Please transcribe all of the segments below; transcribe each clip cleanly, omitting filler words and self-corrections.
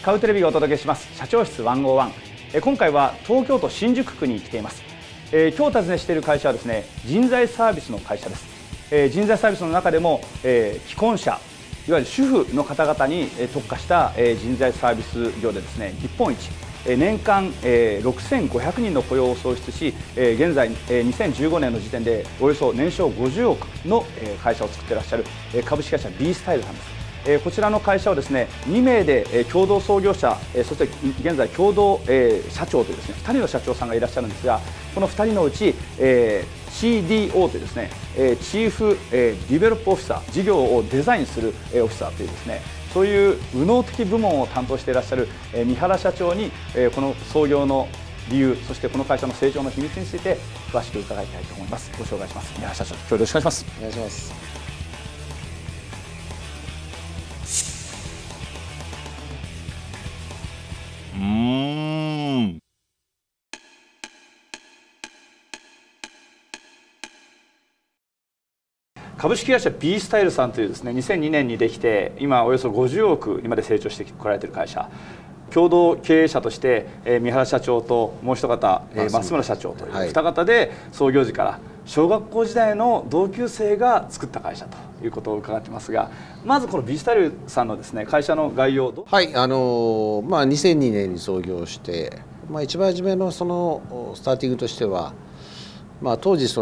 カウテレビがお届けします社長室101。今回は東京都新宿区に来ています。今日お尋ねしている会社はですね、人材サービスの会社です。人材サービスの中でも既婚者、いわゆる主婦の方々に特化した人材サービス業でですね、日本一年間6500人の雇用を創出し、現在2015年の時点でおよそ年商50億の会社を作っていらっしゃる株式会社 B スタイルさんです。こちらの会社をですね、2名で共同創業者、そして現在共同社長というですね、2人の社長さんがいらっしゃるんですが、この2人のうちCDO というですね、チーフディベロップオフィサー、事業をデザインするオフィサーというですね、そういう右脳的部門を担当していらっしゃる三原社長にこの創業の理由、そしてこの会社の成長の秘密について詳しく伺いたいと思います。ご紹介します。三原社長、今日よろしくお願いします。 お願いします。 株式会社 B スタイルさんというですね、2002年にできて今およそ50億にまで成長してこられている会社、共同経営者として三原社長ともう一方増村社長という二方で創業時から小学校時代の同級生が作った会社ということを伺ってますが、まずこの B スタイルさんのですね、会社の概要を。 はい、2002年に創業して、一番初めのそのスターティングとしては、当時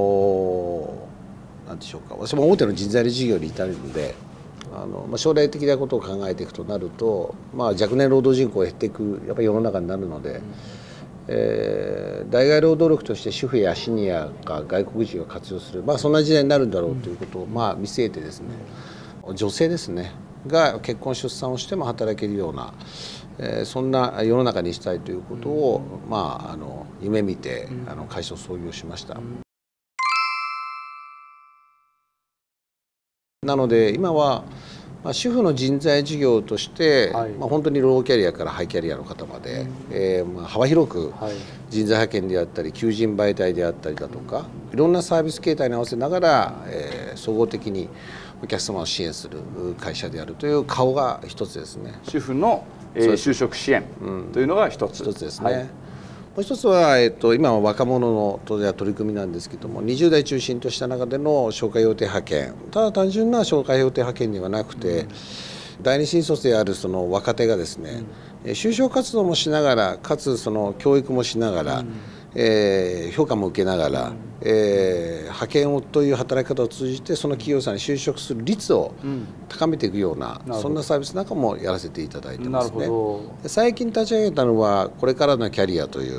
なんでしょうか、私も大手の人材事業にいたので、将来的なことを考えていくとなると、若年労働人口が減っていくやっぱり世の中になるので、代替労働力として主婦やシニアが外国人を活用する、そんな時代になるんだろうということを見据えてですね、女性ですねが結婚出産をしても働けるような、そんな世の中にしたいということを、夢見て会社を創業しました。なので今は主婦の人材事業として、本当にローキャリアからハイキャリアの方まで、幅広く人材派遣であったり求人媒体であったりだとか、いろんなサービス形態に合わせながら、総合的にお客様を支援する会社であるという顔が一つですね。 主婦の就職支援というのが一つですね。もう一つは、今は若者の取り組みなんですけども、20代中心とした中での紹介予定派遣、ただ単純な紹介予定派遣ではなくて、第二新卒であるその若手がですね、就職活動もしながら、かつその教育もしながら、評価も受けながら、派遣をという働き方を通じてその企業さんに就職する率を高めていくような、そんなサービスなんかもやらせていただいてますね。最近立ち上げたのはこれからのキャリアという、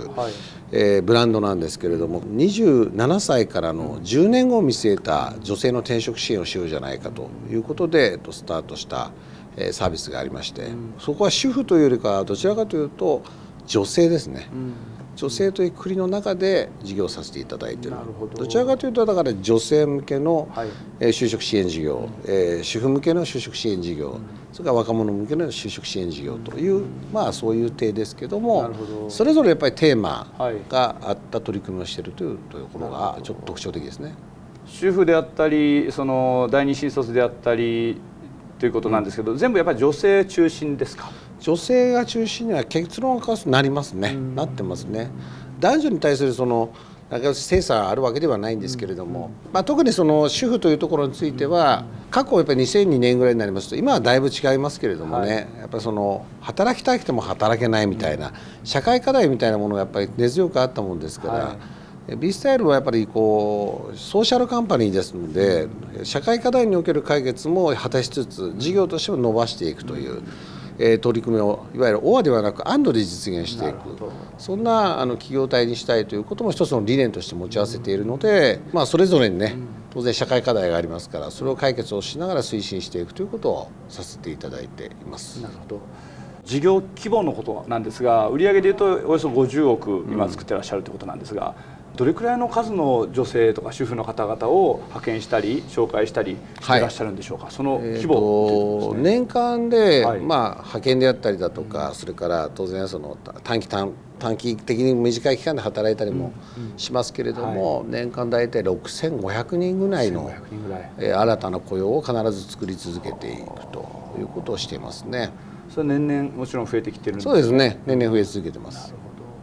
ブランドなんですけれども、27歳からの10年後を見据えた女性の転職支援をしようじゃないかということでスタートしたサービスがありまして、そこは主婦というよりかどちらかというと女性ですね。女性という国の中で事業させていただいている。どちらかというとだから女性向けの就職支援事業、主婦向けの就職支援事業、それから若者向けの就職支援事業という、そういう体ですけども、それぞれやっぱりテーマがあった取り組みをしているというところがちょっと特徴的ですね。 主婦であったり、その第二新卒であったりということなんですけど、全部やっぱり女性中心ですか？ 女性が中心には結論がなりますね、なってますね。男女に対するその性差あるわけではないんですけれども、特にその主婦というところについては、過去やっぱり2002年ぐらいになりますと、今はだいぶ違いますけれどもね、やっぱりその働きたくても働けないみたいな社会課題みたいなものがやっぱり根強くあったもんですから、B スタイルはやっぱりソーシャルカンパニーですので、社会課題における解決も果たしつつ事業としても伸ばしていくという。取り組みをいわゆるオアではなくアンドで実現していく、そんな企業体にしたいということも一つの理念として持ち合わせているので、それぞれにね、当然社会課題がありますから、それを解決をしながら推進していくということをさせていただいています。 なるほど。事業規模のことなんですが、売上でいうとおよそ50億今作ってらっしゃるということなんですが、どれくらいの数の女性とか主婦の方々を派遣したり紹介したりしていらっしゃるんでしょうか？その規模、 年間で、派遣であったりだとか、それから当然その短期的に短い期間で働いたりもしますけれども、年間大体6500人ぐらいの新たな雇用を必ず作り続けていくということをしていますね。 それは年々もちろん増えてきてるんですか？ そうですね、年々増え続けてます。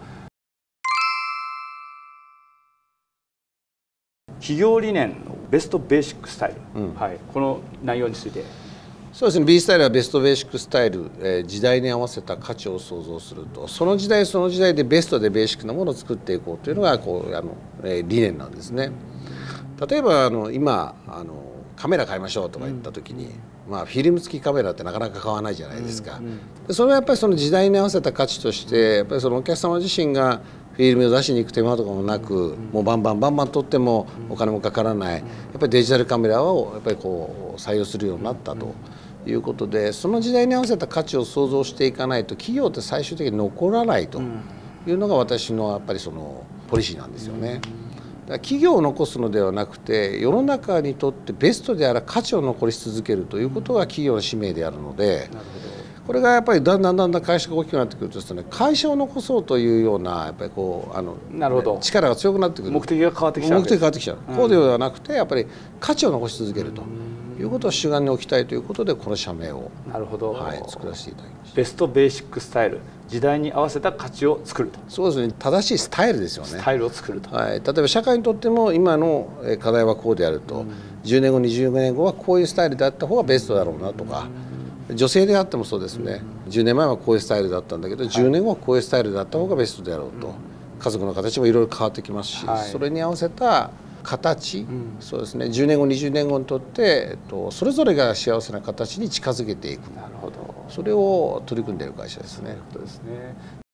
企業理念のベストベーシックスタイル、はい、この内容について。 そうですね、B スタイルはベストベーシックスタイル、時代に合わせた価値を創造すると、その時代その時代でベストでベーシックなものを作っていこうというのが理念なんですね。例えば今カメラ買いましょうとか言った時に、フィルム付きカメラってなかなか買わないじゃないですか。でそれはやっぱりその時代に合わせた価値として、やっぱりそのお客様自身がフィルムを出しに行く手間とかもなく、もうバンバン撮ってもお金もかからない、やっぱりデジタルカメラをやっぱり採用するようになったということで、その時代に合わせた価値を創造していかないと企業って最終的に残らないというのが私のやっぱりそのポリシーなんですよね。企業を残すのではなくて、世の中にとってベストである価値を残し続けるということが企業の使命であるので、これがやっぱりだんだん会社が大きくなってくるとですね、会社を残そうというようなやっぱり力が強くなってくる。 目的が変わってきちゃう。 目的が変わってきちゃう。こうではなくてやっぱり価値を残し続けるということを主眼に置きたいということで、この社名を作らせていただきました。 ベストベーシックスタイル、時代に合わせた価値を作ると。 そうですね、正しいスタイルですよね。 スタイルを作ると。 例えば社会にとっても今の課題はこうであると、10年後20年後はこういうスタイルであった方がベストだろうなとか、女性であってもそうですね、10年前はこういうスタイルだったんだけど、10年後はこういうスタイルだった方がベストであろうと、家族の形もいろいろ変わってきますし、それに合わせた形、そうですね、10年後20年後にとってそれぞれが幸せな形に近づけていく、それを取り組んでいる会社ですね。